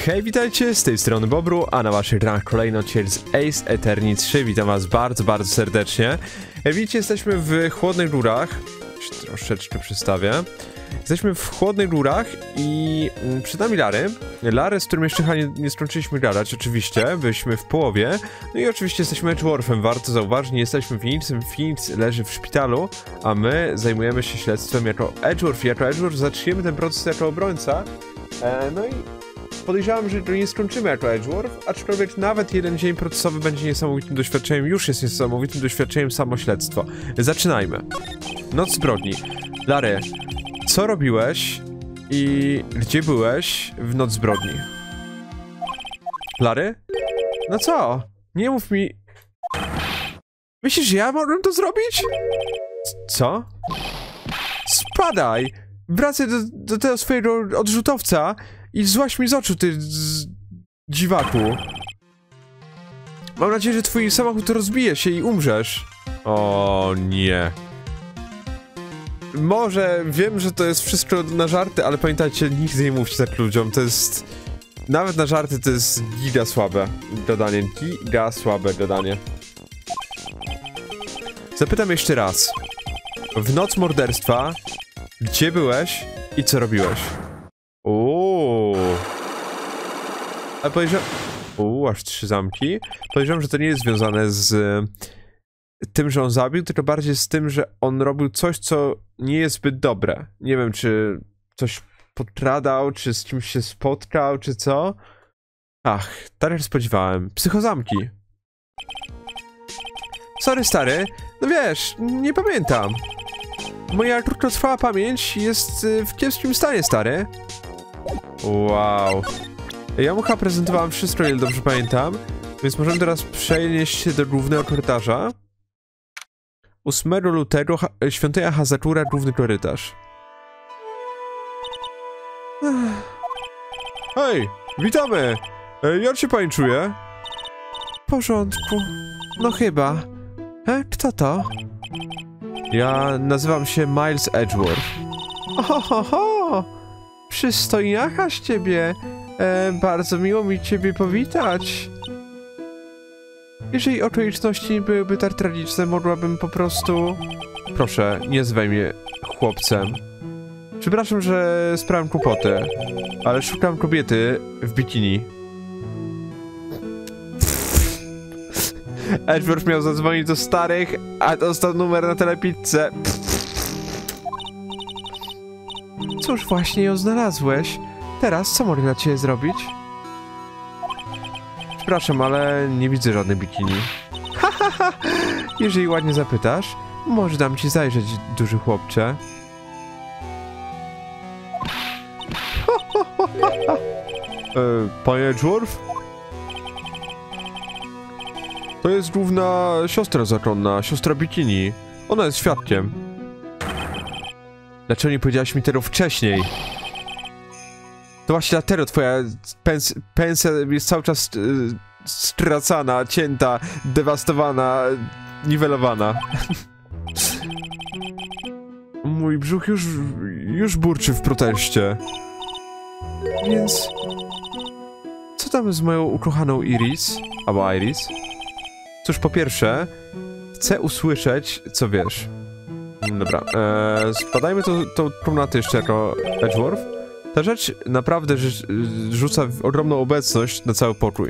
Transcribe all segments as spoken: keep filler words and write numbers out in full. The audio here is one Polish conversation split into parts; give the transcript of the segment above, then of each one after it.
Hej, witajcie, z tej strony Bobru, a na waszych ekranach kolejny odcinek z Ace Attorney trzy. Witam was bardzo, bardzo serdecznie. Jak widzicie, jesteśmy w Chłodnych Górach. Troszeczkę przystawię. Jesteśmy w Chłodnych Górach i przed nami Lary. Lary, z którym jeszcze nie, nie skończyliśmy gadać, oczywiście. Byliśmy w połowie. No i oczywiście jesteśmy Edgeworthem, warto zauważyć, nie jesteśmy Phoenixem. Phoenix leży w szpitalu, a my zajmujemy się śledztwem jako Edgeworth. Jako Edgeworth zaczniemy ten proces jako obrońca. E, no i podejrzewam, że to nie skończymy jako Edgeworth, aczkolwiek nawet jeden dzień procesowy będzie niesamowitym doświadczeniem, już jest niesamowitym doświadczeniem samo śledztwo. Zaczynajmy. Noc zbrodni. Lary, co robiłeś i gdzie byłeś w noc zbrodni? Lary? No co? Nie mów mi... Myślisz, że ja mogłem to zrobić? Co? Spadaj! Wracaj do, do tego swojego odrzutowca i złaź mi z oczu, ty z... dziwaku. Mam nadzieję, że twój samochód rozbije się i umrzesz. O nie. Może wiem, że to jest wszystko na żarty, ale pamiętajcie, nigdy nie mówcie tak ludziom, to jest... Nawet na żarty to jest giga słabe gadanie, giga słabe gadanie. Zapytam jeszcze raz. W noc morderstwa, gdzie byłeś i co robiłeś? Uuu. Ale podejrzewam... Uuu, aż trzy zamki. Podejrzewam, że to nie jest związane z tym, że on zabił, tylko bardziej z tym, że on robił coś, co nie jest zbyt dobre. Nie wiem, czy coś podkradał, czy z kimś się spotkał, czy co. Ach, tak jak spodziewałem. Psychozamki. Sorry, stary. No wiesz, nie pamiętam. Moja krótkotrwała pamięć jest w kiepskim stanie, stary. Wow. Ja mu chyba prezentowałem wszystko, ile dobrze pamiętam, więc możemy teraz przenieść się do głównego korytarza. ósmego lutego, ha świątynia Hazakura, główny korytarz. Hej, witamy! E, jak się pani czuje? W porządku. No chyba. E, kto to? Ja nazywam się Miles Edgeworth. Ohoho! Przystojniaka z ciebie. E, bardzo miło mi ciebie powitać. Jeżeli okoliczności byłyby tak tragiczne, mogłabym po prostu... Proszę, nie zwaj mnie chłopcem. Przepraszam, że sprawiam kłopoty, ale szukam kobiety w bikini. Edgeworth miał zadzwonić do starych, a dostał numer na telepizze. Cóż, właśnie ją znalazłeś. Teraz co mogę dla ciebie zrobić? Przepraszam, ale nie widzę żadnej bikini. Hahaha! Jeżeli ładnie zapytasz, może dam ci zajrzeć, duży chłopcze. e, Panie Edgeworth? To jest główna siostra zakonna, siostra bikini. Ona jest świadkiem. Dlaczego nie powiedziałaś mi tego wcześniej? To właśnie dlatego twoja pens pensja jest cały czas yy, stracana, cięta, dewastowana, niwelowana. Mój brzuch już, już burczy w proteście. Więc... Co tam z moją ukochaną Iris? Albo Iris? Cóż, po pierwsze, chcę usłyszeć, co wiesz. Dobra, eee, spadajmy to, tą komnatę jeszcze jako Edgeworth. Ta rzecz naprawdę rzuca ogromną obecność na cały pokój.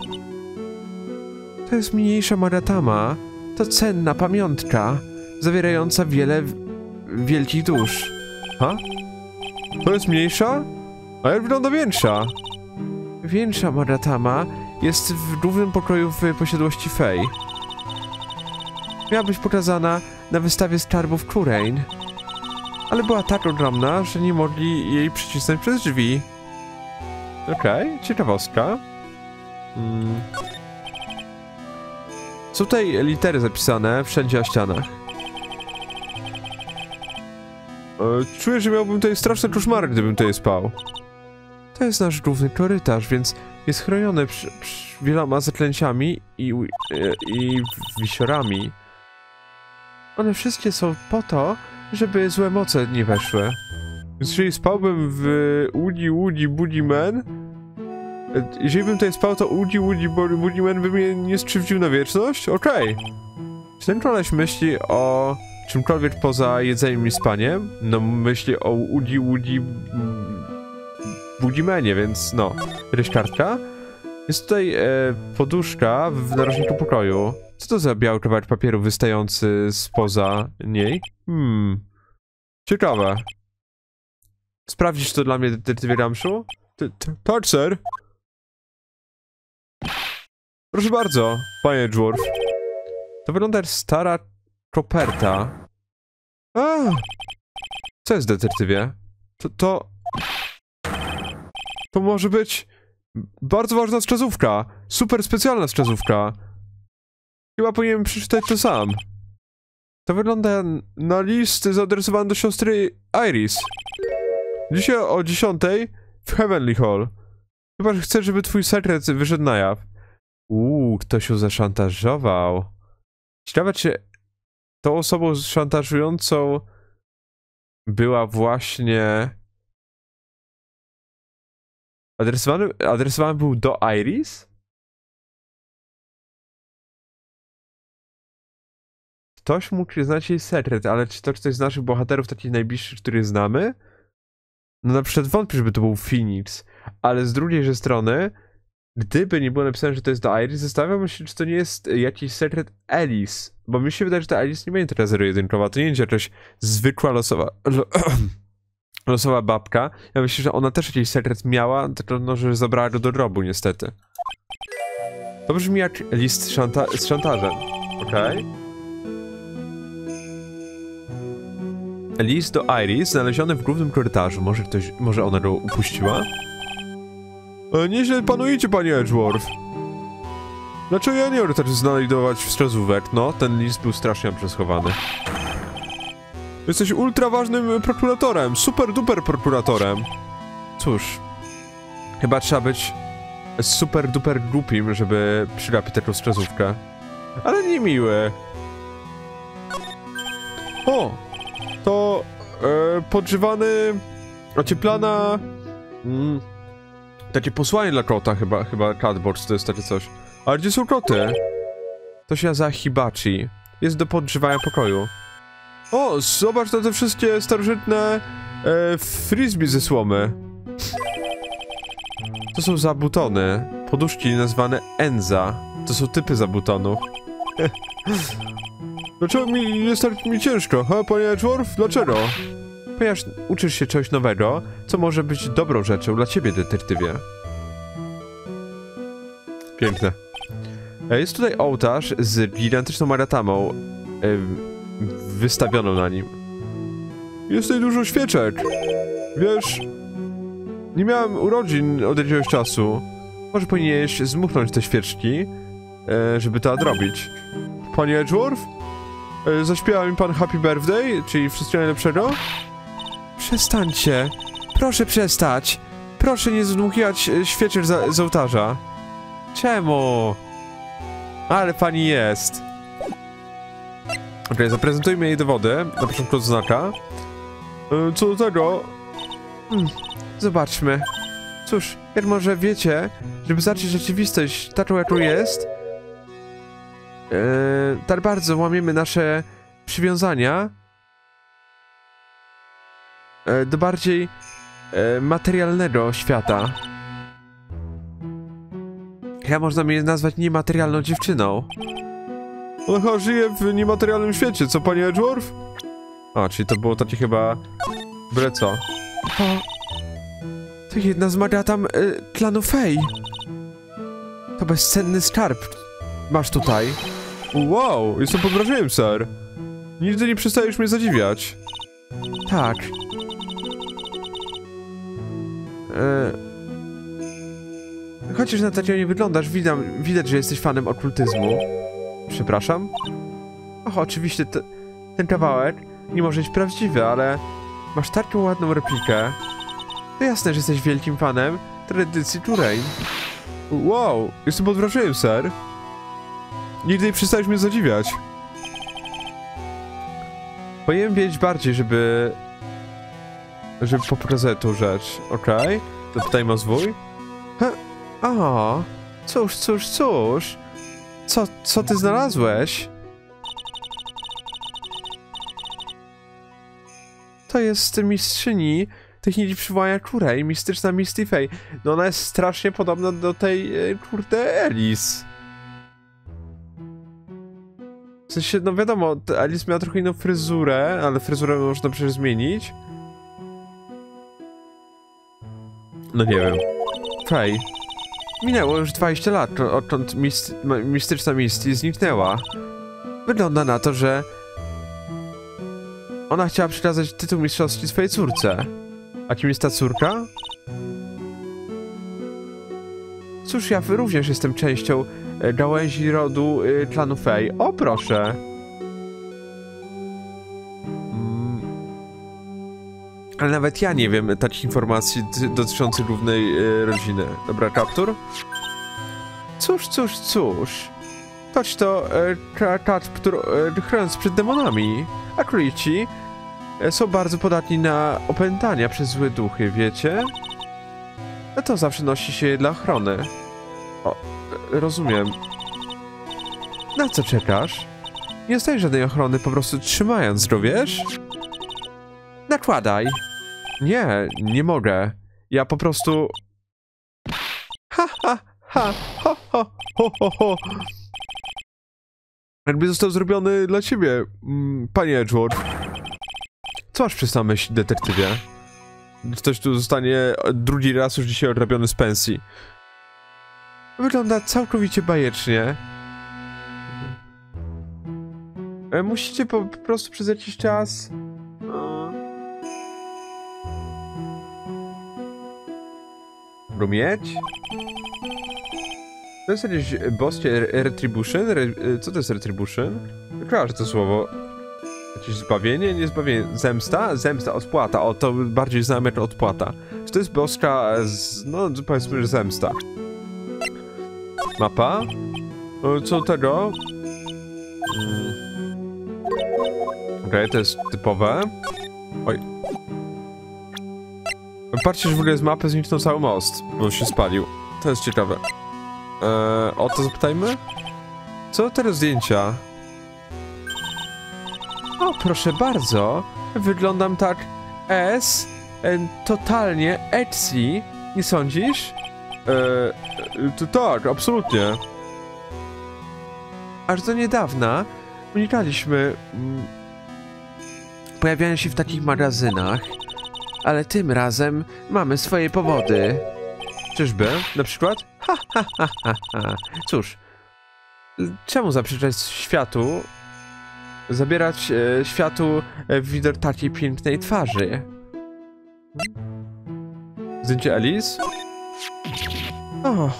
To jest mniejsza Magatama. To cenna pamiątka, zawierająca wiele wielkich dusz. Ha? To jest mniejsza? A jak wygląda większa? Większa Magatama jest w głównym pokoju w posiadłości Fey. Miała być pokazana na wystawie skarbów Kurain, ale była tak ogromna, że nie mogli jej przycisnąć przez drzwi. Okej, okay, ciekawostka. Hmm. Są tutaj litery zapisane wszędzie na ścianach. E, czuję, że miałbym tutaj straszne koszmary, gdybym tutaj spał. To jest nasz główny korytarz, więc jest chroniony przy, przy wieloma zaklęciami i, i, i wisiorami. One wszystkie są po to, żeby złe moce nie weszły. Więc jeżeli spałbym w Woody Woody Buddy Man, Jeżeli bym tutaj spał, to Woody, Woody, Woody Man by mnie nie skrzywdził na wieczność? Okej. Okay. Czy ten koleś myśli o czymkolwiek poza jedzeniem i spaniem? No, myśli o Woody, Woody... Woody Manie, więc no. Jakaś kartka? Jest tutaj e, poduszka w narożniku pokoju. Co to za biały kawałek papieru wystający spoza niej? Hmm... Ciekawe. Sprawdzisz to dla mnie, detektywie Ramszu? Tak, sir. Proszę bardzo, panie Dwarf. To wygląda jak stara koperta. A! Co jest, detektywie? To, to... To może być... bardzo ważna wskazówka. Super specjalna wskazówka. Chyba powinienem przeczytać to sam. To wygląda na list zaadresowany do siostry Iris. Dzisiaj o dziesiątej w Heavenly Hall. Chyba, że chcesz, żeby twój sekret wyszedł na jaw. Uuu, ktoś ją zaszantażował. Ciekawe, czy tą osobą szantażującą była właśnie... Adresowany, adresowany był do Iris? Ktoś mógł znać jej sekret, ale czy to ktoś z naszych bohaterów, takich najbliższych, których znamy? No na przykład wątpię, żeby to był Phoenix, ale z drugiej strony, gdyby nie było napisane, że to jest do Iris, zastanawiam się, czy to nie jest jakiś sekret Alice, bo mi się wydaje, że ta Alice nie będzie teraz zero-jedynkowa, to nie będzie jakaś zwykła losowa, losowa babka. Ja myślę, że ona też jakiś sekret miała, tylko no, że zabrała go do grobu, niestety. To brzmi jak list szanta z szantażem, okej? Okay? List do Iris znaleziony w głównym korytarzu. Może ktoś, może ona go upuściła? E, nieźle panujecie, panie Edgeworth. Dlaczego ja nie mogę też znajdować wskazówek? No, ten list był strasznie przeschowany. Jesteś ultra ważnym prokuratorem. Super duper prokuratorem. Cóż. Chyba trzeba być super duper głupim, żeby przygapić taką wskazówkę. Ale nie miły. O! To e, podgrzewany, ocieplana, mm, takie posłanie dla kota chyba, chyba cardboard to jest takie coś. Ale gdzie są koty? To się nazywa hibachi. Jest do podgrzewania pokoju. O, zobacz na te wszystkie starożytne e, frisbee ze słomy. To są zabutony. Poduszki nazwane Enza. To są typy zabutonów. Dlaczego mi jest tak mi ciężko, ha, panie Edgeworth? Dlaczego? Ponieważ uczysz się czegoś nowego, co może być dobrą rzeczą dla ciebie, detektywie. Piękne. Jest tutaj ołtarz z gigantyczną maratamą wystawioną na nim. Jest tutaj dużo świeczek. Wiesz, nie miałem urodzin od jakiegoś czasu. Może powinieneś zmuchnąć te świeczki, żeby to odrobić. Panie Edgeworth? Zaśpiewa mi pan Happy Birthday, czyli wszystkiego najlepszego? Przestańcie. Proszę przestać. Proszę nie zdmuchiwać świeczek z, z ołtarza. Czemu? Ale pani jest. Okej, okay, zaprezentujmy jej dowody. Na początku odznaka. Co do tego? Hmm, zobaczmy. Cóż, jak może wiecie, żeby zacząć rzeczywistość taką, jaką jest, Yy, tak bardzo łamiemy nasze przywiązania yy, do bardziej yy, materialnego świata. Ja można mnie nazwać niematerialną dziewczyną. Ona chyba żyje w niematerialnym świecie, co, panie Edgeworth? A, czyli to było takie chyba... byle co. To... to jedna z magatam yy, klanu Fey. To bezcenny skarb. Masz tutaj. Wow, jestem pod wrażeniem, sir. Nigdy nie przestajesz mnie zadziwiać. Tak. Eee... Chociaż na takiego nie wyglądasz, widać, widać, że jesteś fanem okultyzmu. Przepraszam? Och, oczywiście, te, ten kawałek nie może być prawdziwy, ale masz taką ładną replikę. To jasne, że jesteś wielkim fanem tradycji Turain. Wow, jestem pod wrażeniem, sir. Nigdy nie przestajesz mnie zadziwiać. Powinienem wiedzieć bardziej, żeby... żeby pokazać tą rzecz, okej? Okay. Zapytajmy o zwój. Ha, O, cóż, cóż, cóż. Co, co ty znalazłeś? To jest mistrzyni techniki przywołania Kurej, mistyczna Misty Faye. No ona jest strasznie podobna do tej, kurde, Alice. W sensie, no wiadomo, Alice miała trochę inną fryzurę, ale fryzurę można przecież zmienić. No nie wiem. Faye. Minęło już dwadzieścia lat, odkąd mist mistyczna Misty zniknęła. Wygląda na to, że ona chciała przekazać tytuł mistrzowski swojej córce. A kim jest ta córka? Cóż, ja również jestem częścią e, gałęzi rodu e, klanu Faye. O, proszę. Mm. Ale nawet ja nie wiem takich informacji dotyczących głównej e, rodziny. Dobra, kaptur? Cóż, cóż, cóż. Toć to e, kaptur e, chroniąc przed demonami. A królici są bardzo podatni na opętania przez złe duchy, wiecie? No to zawsze nosi się je dla ochrony. O, rozumiem. Na co czekasz? Nie dostajesz żadnej ochrony, po prostu trzymając go, wiesz? Nakładaj. Nie, nie mogę. Ja po prostu... Ha, ha, ha, ho, ho, ho, ho, ho. Jakby został zrobiony dla ciebie, panie Edgeworth. Co masz przez na myśl, detektywie? Ktoś tu zostanie drugi raz już dzisiaj odrobiony z pensji. Wygląda całkowicie bajecznie. Musicie po, po prostu przez jakiś czas... Rumieć? To jest jakieś boskie retribution? Re, co to jest retribution? Kojarzę to słowo. Jakieś zbawienie? Nie zbawienie. Zemsta? Zemsta, odpłata. O, to bardziej znamy jako odpłata. Czy to jest boska z... no powiedzmy, że zemsta. Mapa? Co tego? Hmm. Okej, okay, to jest typowe. Oj. Patrzcie, że w ogóle z mapy zniknął cały most, bo się spalił. To jest ciekawe. Eee, o to zapytajmy? Co teraz zdjęcia? O, proszę bardzo. Wyglądam tak S, e, totalnie Etsy. Nie sądzisz? Eee, to tak, absolutnie. Aż do niedawna unikaliśmy mm, pojawiania się w takich magazynach, ale tym razem mamy swoje powody. Czyżby? Na przykład? Ha, ha, ha, ha, ha. Cóż, czemu zaprzeczać światu, zabierać e, światu e, widok takiej pięknej twarzy? Zdjęcie Alice? O.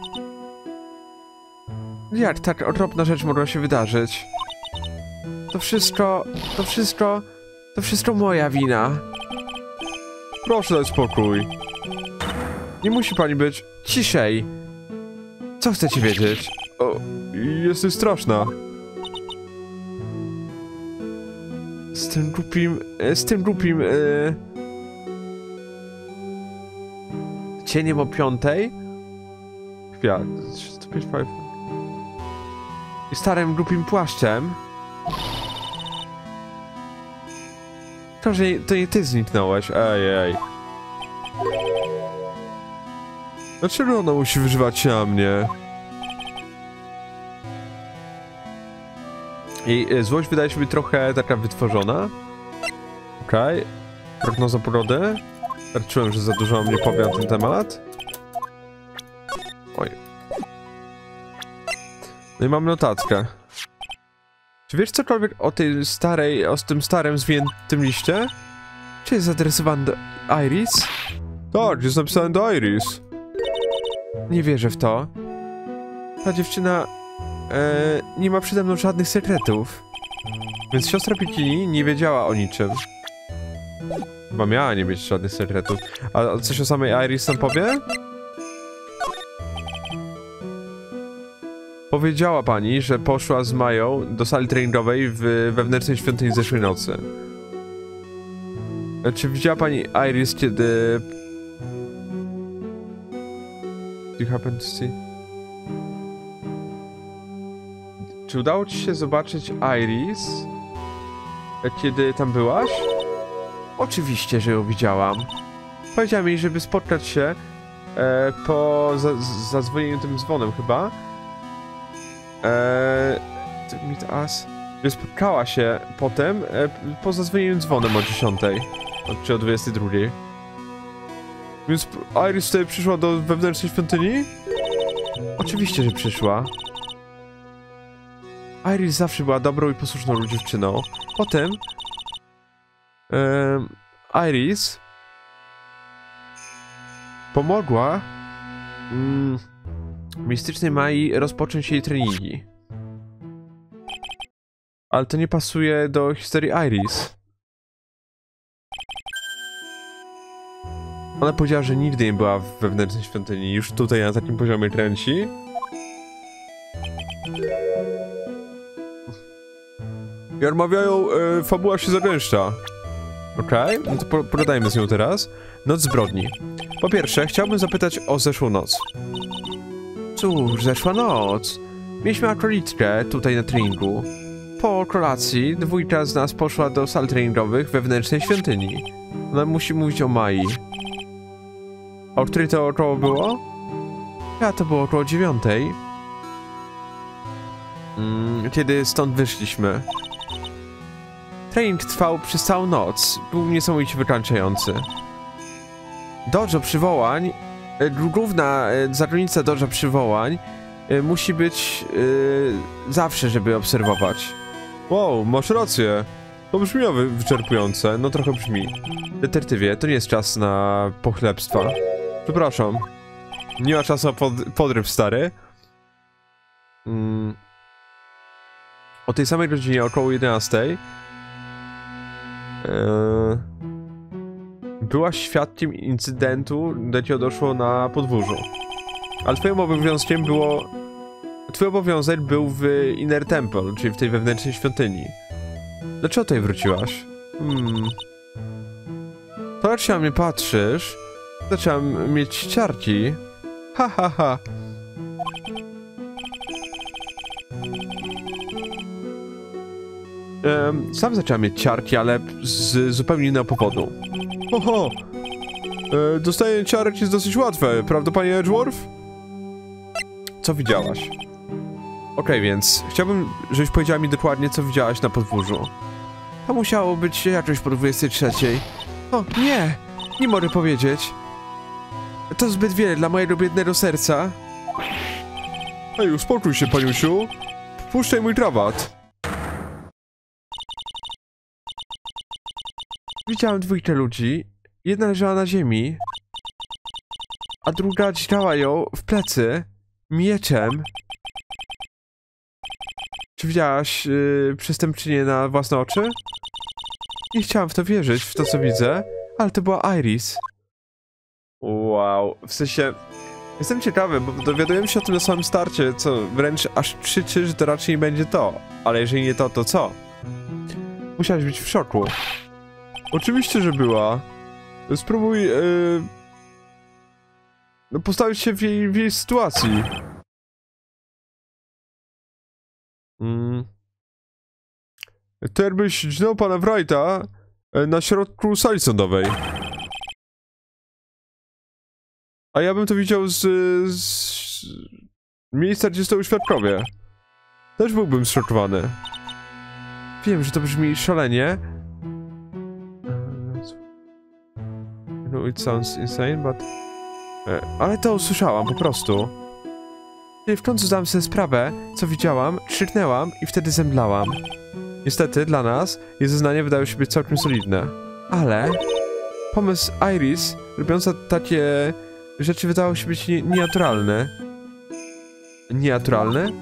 Jak tak okropna rzecz mogła się wydarzyć? To wszystko, to wszystko, to wszystko moja wina. Proszę dać spokój. Nie musi pani być ciszej. Co chcecie wiedzieć? O, jesteś straszna. Z tym głupim, z tym głupim, yy... cieniem o piątej? Kwiat. I starym głupim płaszczem. To, że to nie ty zniknąłeś, ej, ej. Dlaczego ona musi wyżywać się na mnie? Jej złość wydaje się być trochę taka wytworzona. Okej. Okay. Prognoza pogody. Czułem, że za dużo mnie powie na ten temat. Oj. No i mam notatkę. Czy wiesz cokolwiek o tej starej, o tym starym zwiniętym liście? Czy jest zadresowany do Iris? Tak, jest napisany do Iris. Nie wierzę w to. Ta dziewczyna e, nie ma przede mną żadnych sekretów. Więc siostra Pikini nie wiedziała o niczym. Chyba miała nie mieć żadnych sekretów. A coś o samej Iris tam powie? Powiedziała pani, że poszła z Mają do sali treningowej w wewnętrznej świątyni zeszłej nocy. Czy widziała pani Iris, kiedy... you happen to see? Czy udało ci się zobaczyć Iris? Kiedy tam byłaś? Oczywiście, że ją widziałam. Powiedziała mi, żeby spotkać się e, po za, zadzwonieniu tym dzwonem chyba. Eee, meet us. Że spotkała się potem e, po zadzwonieniu dzwonem o dziesiątej. Czy o dwudziestej drugiej. Więc Iris wtedy przyszła do wewnętrznej świątyni? Oczywiście, że przyszła. Iris zawsze była dobrą i posłuszną dziewczyną. Potem e, Iris pomogła mm, mistycznej Mai rozpocząć jej treningi. Ale to nie pasuje do historii Iris. Ona powiedziała, że nigdy nie była w wewnętrznej świątyni. Już tutaj na takim poziomie kręci. Jak mawiają, e, fabuła się zagęszcza. Okej, okay, no to po pogadajmy z nią teraz. Noc zbrodni. Po pierwsze, chciałbym zapytać o zeszłą noc. Cóż, zeszła noc. Mieliśmy akrolitkę tutaj na treningu. Po kolacji dwójka z nas poszła do sal treningowych wewnętrznej świątyni. Ona musi mówić o Mai. O której to około było? Ja, to było około dziewiątej. Mm, kiedy stąd wyszliśmy. Trening trwał przez całą noc. Był niesamowicie wykańczający. Dojo przywołań, e, główna e, zakonnica dojo przywołań e, musi być e, zawsze, żeby obserwować. Wow, masz rację. To brzmi wy wyczerpujące. No trochę brzmi. Detektywie, to nie jest czas na pochlebstwa. Przepraszam. Nie ma czasu na pod podryw, stary. Mm. O tej samej godzinie, około jedenastej, Eee, byłaś świadkiem incydentu, do jakiego doszło na podwórzu. Ale twoim obowiązkiem było... Twój obowiązek był w Inner Temple, czyli w tej wewnętrznej świątyni. Dlaczego tutaj wróciłaś? Hmm... To jak się na mnie patrzysz, zaczęłam mieć ciarki. Ha, ha, ha. Um, sam zacząłem mieć ciarki, ale z zupełnie innego powodu. Oho! E, dostanie ciarek jest dosyć łatwe, prawda, panie Edgeworth? Co widziałaś? Okej, okay, więc chciałbym, żebyś powiedziała mi dokładnie, co widziałaś na podwórzu. To musiało być jakoś po dwudziestej trzeciej. O, nie! Nie mogę powiedzieć. To zbyt wiele dla mojego biednego serca. Ej, uspokój się, paniusiu. Puszczaj mój krawat. Widziałem dwójkę ludzi. Jedna leżała na ziemi, a druga dźgała ją w plecy mieczem. Czy widziałaś yy, przestępczynię na własne oczy? Nie chciałam w to wierzyć, w to co widzę, ale to była Iris. Wow, w sensie... Jestem ciekawy, bo dowiadujemy się o tym na samym starcie, co wręcz aż krzyczy, że to raczej nie będzie to. Ale jeżeli nie to, to co? Musiałaś być w szoku. Oczywiście, że była. Spróbuj... Yy... No, postawić się w jej, w jej sytuacji. Mm. Ty jakbyś dźgnął pana Wrighta na środku sali sądowej. A ja bym to widział z, z miejsca, gdzie stoją świadkowie. Też byłbym zszokowany. Wiem, że to brzmi szalenie. No, it sounds insane, but... Ale to usłyszałam, po prostu. Kiedy w końcu zdałam sobie sprawę, co widziałam, krzyknęłam i wtedy zemdlałam. Niestety, dla nas, jej zeznania wydają się być całkiem solidne. Ale... pomysł Iris, robiąca takie rzeczy, wydawał się być nie nienaturalny. Nienaturalny?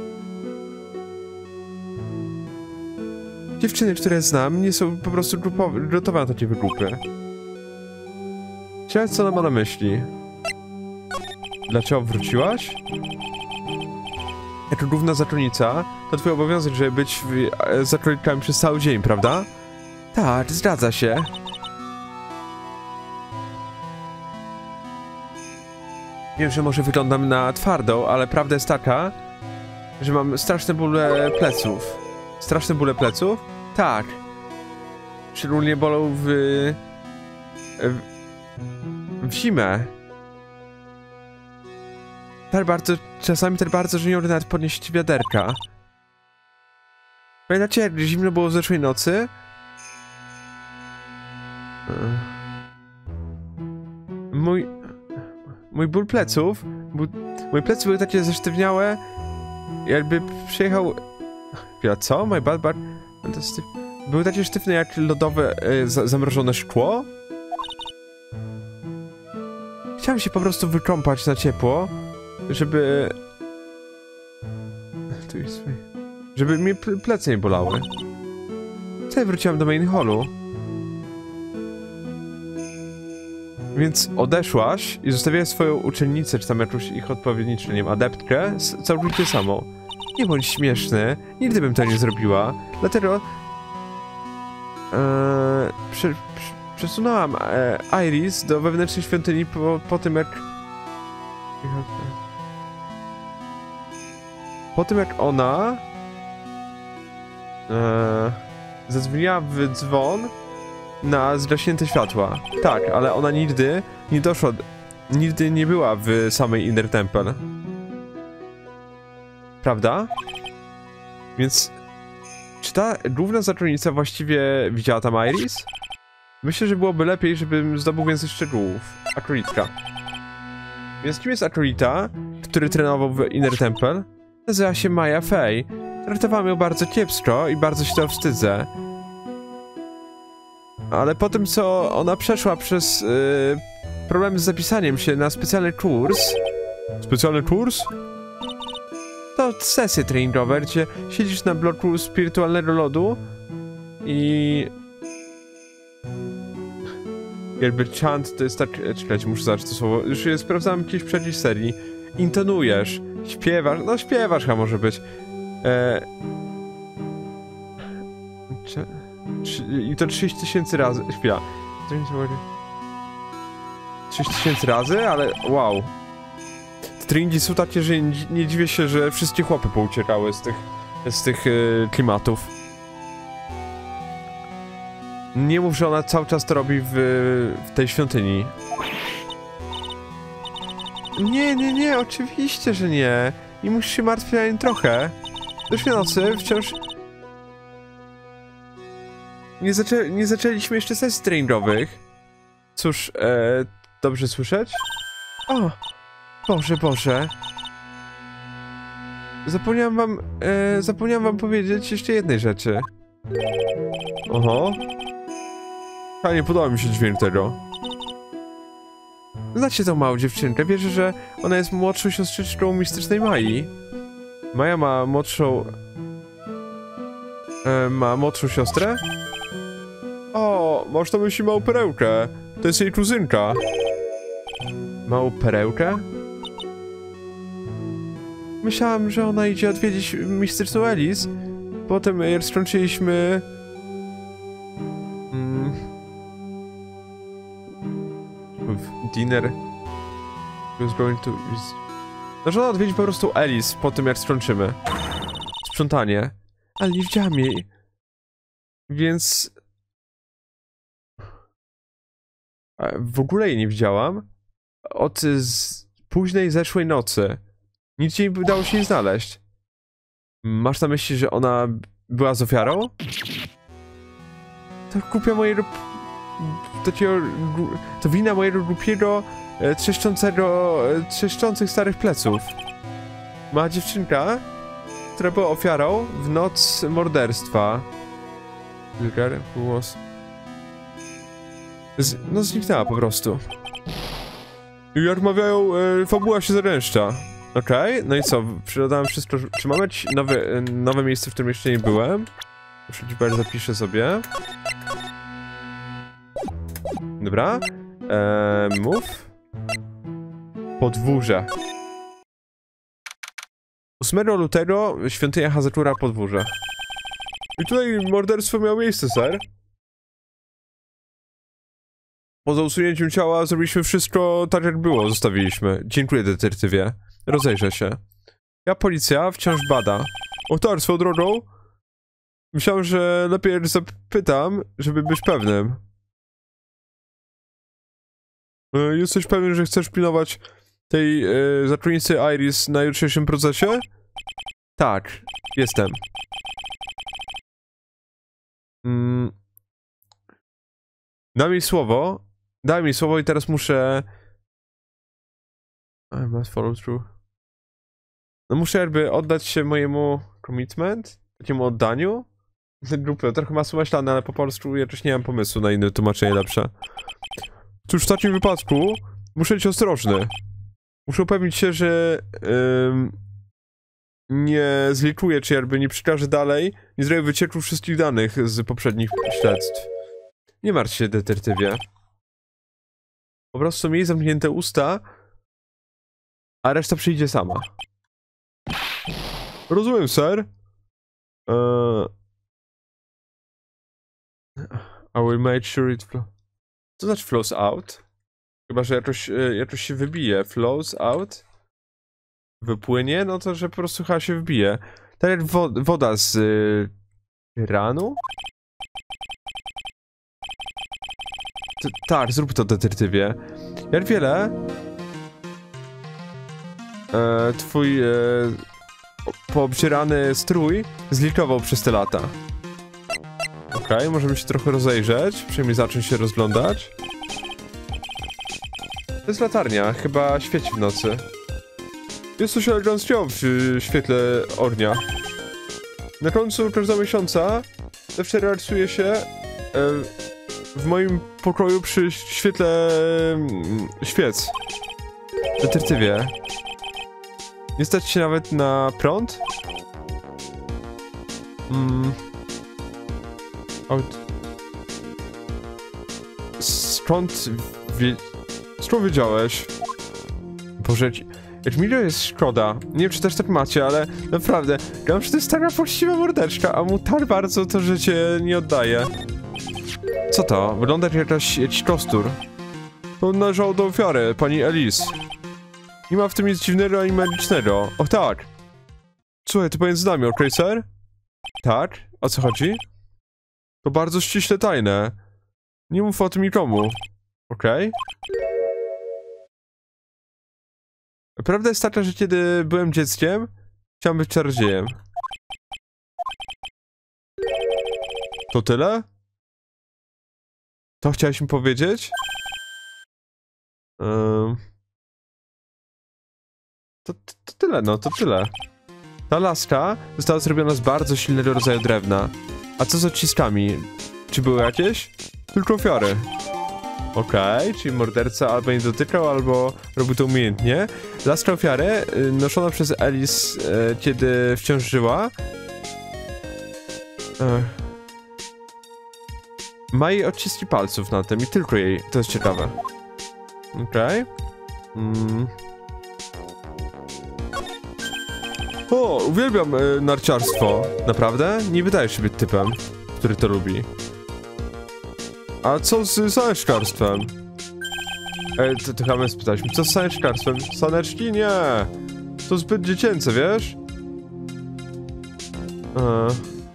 Dziewczyny, które znam, nie są po prostu gotowe na takie wygłupy. Ciekawe, co ona ma na myśli. Dlaczego wróciłaś? Jako główna zakonnica, to twój obowiązek, żeby być zakonnikami przez cały dzień, prawda? Tak, zgadza się. Wiem, że może wyglądam na twardą, ale prawda jest taka, że mam straszne bóle pleców. Straszne bóle pleców? Tak. Szczególnie bolą w... w, w zimę. Tak bardzo, czasami tak bardzo, że nie mogę nawet podnieść wiaderka. Pamiętacie, jak zimno było w zeszłej nocy? Mój... Mój ból pleców... Ból, moje plecy były takie zesztywniałe, jakby przyjechał... Ja co? My bad, bad... Były takie sztywne jak lodowe, e, za, zamrożone szkło? Chciałem się po prostu wykąpać na ciepło, żeby... Tu jest... Żeby mnie plecy nie bolały. Wtedy wróciłam do main hallu. Więc odeszłaś i zostawiłaś swoją uczennicę, czy tam jakąś ich odpowiedniczkę, nie wiem, adeptkę, całkowicie samą. Nie bądź śmieszny, nigdy bym to nie zrobiła. Dlatego... Eee, prze, prze, przesunęłam e, Iris do wewnętrznej świątyni po, po tym jak... Po tym jak ona... Eee, zadzwoniła w dzwon na zgaśnięte światła. Tak, ale ona nigdy nie doszła... Nigdy nie była w samej Inner Temple. Prawda? Więc... Czy ta główna zakonnica właściwie widziała tam Iris? Myślę, że byłoby lepiej, żebym zdobył więcej szczegółów. Akolitka. Więc kim jest Akolita, który trenował w Inner Temple? Nazywa się Maya Fey. Traktowałem ją bardzo kiepsko i bardzo się to wstydzę. Ale po tym, co ona przeszła przez yy, problemy z zapisaniem się na specjalny kurs... Specjalny kurs? To sesje treningowe, gdzie siedzisz na bloku spirytualnego lodu i... Jakby chant to jest tak... Czekajcie, muszę zobaczyć to słowo. Już je sprawdzałem kiedyś w przeciw serii. Intonujesz, śpiewasz, no śpiewasz chyba może być. E... I to trzydzieści tysięcy razy... Chwila. trzydzieści tysięcy razy, ale wow. Treningi są takie, że nie, nie dziwię się, że wszystkie chłopy pouciekały z tych, z tych yy, klimatów. Nie mów, że ona cały czas to robi w, w tej świątyni. Nie, nie, nie, oczywiście, że nie. Nie musisz się martwić ani trochę. Do nocy wciąż... Nie, zaczę nie zaczęliśmy jeszcze sesji treningowych. Cóż, e, dobrze słyszeć? O! Boże, Boże. Zapomniałem wam... E, zapomniałem wam powiedzieć jeszcze jednej rzeczy. Oho. A nie podoba mi się dźwięk tego. Znacie tą małą dziewczynkę. Wierzę, że ona jest młodszą siostrzyczką mistycznej Mai. Maja ma młodszą... E, ma młodszą siostrę? O, masz na myśli małą perełkę. To jest jej kuzynka. Małą perełkę? Myślałem, że ona idzie odwiedzić mistyczną Alice. Potem jak skończyliśmy... Mm, dinner... Was going to... No, że ona odwiedzi po prostu Alice po tym jak skończymy. Sprzątanie. Ale nie widziałam jej. Więc... W ogóle jej nie widziałam. Od z późnej zeszłej nocy. Nic nie udało się jej znaleźć. Masz na myśli, że ona była z ofiarą? To kupia mojego... Takiego... To wina mojego głupiego, trzeszczącego... trzeszczących starych pleców. Mała dziewczynka, która była ofiarą w noc morderstwa. Wilgar, głos... Z, no zniknęła po prostu. I jak mawiają, e, fabuła się zaręszcza. Okej, okay, no i co? Przydałem wszystko. Czy mamy jakieś nowe, nowe miejsce, w którym jeszcze nie byłem? Muszę ci zapiszę sobie. Dobra. Eee, mów. Podwórze. ósmego lutego świątynia Hazatura, podwórze. I tutaj morderstwo miało miejsce, ser. Poza usunięciem ciała zrobiliśmy wszystko tak, jak było, zostawiliśmy. Dziękuję, detektywie. Rozejrzę się. Ja, policja, wciąż bada. O tak, swoją drogą. Myślałem, że lepiej zapytam, żeby być pewnym. E, jesteś pewien, że chcesz pilnować tej e, zakonnicy Iris na jutrzejszym procesie? Tak, jestem. Mm. Daj mi słowo. Daj mi słowo i teraz muszę... I must follow through. No muszę jakby oddać się mojemu commitment, takiemu oddaniu grupy. Trochę masło maślane, ale po polsku jakoś nie mam pomysłu na inne tłumaczenie lepsze. Cóż, w takim wypadku muszę być ostrożny. Muszę upewnić się, że ym, nie zlikuję, czy jakby nie przekażę dalej, nie zrobię wycieku wszystkich danych z poprzednich śledztw. Nie martw się, detektywie. Po prostu miej zamknięte usta, a reszta przyjdzie sama. Rozumiem, sir. Uh, I will make sure it flows. Co znaczy flows out? Chyba, że jakoś, jakoś się wybije. Flows out? Wypłynie? No to, że po prostu chyba się wybije. Tak jak wo woda z y, ranu? T tak, zrób to, detektywie. Jak wiele e, twój e, poobcierany strój zlikował przez te lata. Okej, okay, możemy się trochę rozejrzeć, przynajmniej zacząć się rozglądać. To jest latarnia, chyba świeci w nocy. Jest coś eleganckiego w świetle ognia. Na końcu każdego miesiąca zawsze relaksuje się e, w moim pokoju przy świetle świec. Detektywie. Nie stać się nawet na prąd? Mm. Od... Skąd... Wie... Skąd wiedziałeś? Boże, jak mi jest szkoda. Nie wiem, czy też tak macie, ale naprawdę, gram, że to jest taka poczciwa mordeczka, a mu tak bardzo to życie nie oddaje. Co to? Wygląda jak jakaś, jakiś kostur. To należało do ofiary, pani Alice. Nie ma w tym nic dziwnego ani magicznego. O tak! Słuchaj, ty powiedz z nami, okej, okay, sir? Tak? O co chodzi? To bardzo ściśle tajne. Nie mów o tym nikomu. Okej? Okay? Prawda jest taka, że kiedy byłem dzieckiem, chciałem być czarodziejem. To tyle? To chciałeś mi powiedzieć? Um... To, to, to tyle, no, to tyle. Ta laska została zrobiona z bardzo silnego rodzaju drewna. A co z odciskami? Czy były jakieś? Tylko ofiary. Okej, okay, czyli morderca albo nie dotykał, albo robił to umiejętnie. Laska ofiary, noszona przez Alice, e, kiedy wciąż żyła. Ech. Ma jej odciski palców na tym i tylko jej. To jest ciekawe. Okej. Okay. Mm. O, uwielbiam e, narciarstwo. Naprawdę? Nie wydajesz się być typem, który to lubi. A co z saneczkarstwem? Ej, to, to chyba spytaliśmy. Co z saneczkarstwem? Saneczki? Nie! To zbyt dziecięce, wiesz? Eee.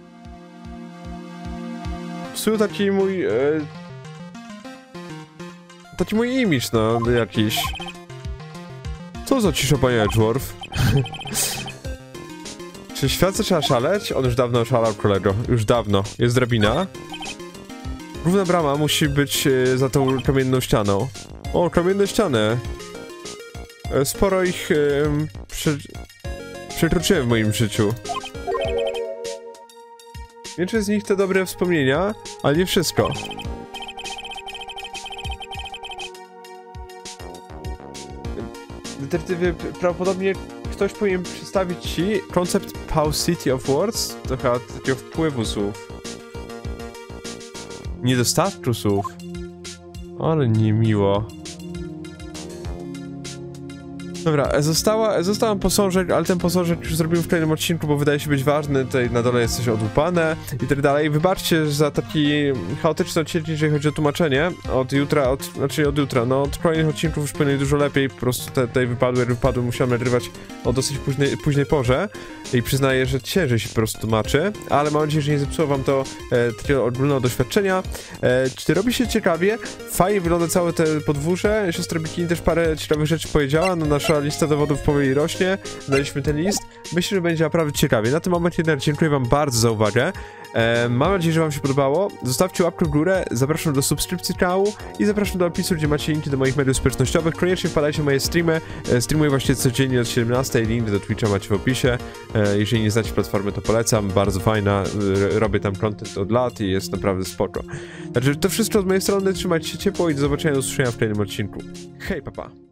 W sumie taki mój... E... Taki mój imidż, no, jakiś. Co za cisza, panie Edgeworth? Czy świat zaczyna szaleć? On już dawno szalał, kolego. Już dawno. Jest drabina. Główna brama musi być e, za tą kamienną ścianą. O, kamienne ściany. E, sporo ich e, prze... przekroczyłem w moim życiu. Większość z nich to dobre wspomnienia, ale nie wszystko. Detektywie, prawdopodobnie ktoś powinien przedstawić ci koncept paucity of words, to chyba takiego wpływu słów. Niedostatku słów. Ale niemiło. Dobra, została, zostałam posążek, ale ten posążek już zrobimy w kolejnym odcinku, bo wydaje się być ważny, tutaj na dole jest coś odłupane i tak dalej. Wybaczcie za taki chaotyczny odcinek, jeżeli chodzi o tłumaczenie. Od jutra, od, znaczy od jutra, no od kolejnych odcinków już powinno dużo lepiej, po prostu te tutaj wypadły, jak wypadły, musiałem nagrywać o dosyć późnej, późnej porze i przyznaję, że ciężej się po prostu tłumaczy, ale mam nadzieję, że nie zepsuło wam to e, takiego ogólnego doświadczenia. E, czy robi się ciekawie? Fajnie wygląda całe te podwórze, siostra Bikini też parę ciekawych rzeczy powiedziała, no nasza lista dowodów powoli rośnie, daliśmy ten list, myślę, że będzie naprawdę ciekawie. Na tym momencie dziękuję wam bardzo za uwagę, e, mam nadzieję, że wam się podobało, zostawcie łapkę w górę, zapraszam do subskrypcji kanału i zapraszam do opisu, gdzie macie linki do moich mediów społecznościowych, koniecznie wpadajcie w moje streamy, e, streamuję właśnie codziennie od siedemnastej, link do Twitcha macie w opisie, e, jeżeli nie znacie platformy, to polecam, bardzo fajna, e, robię tam content od lat i jest naprawdę spoko. Także to wszystko z mojej strony, trzymajcie się ciepło i do zobaczenia, do usłyszenia w kolejnym odcinku. Hej, papa!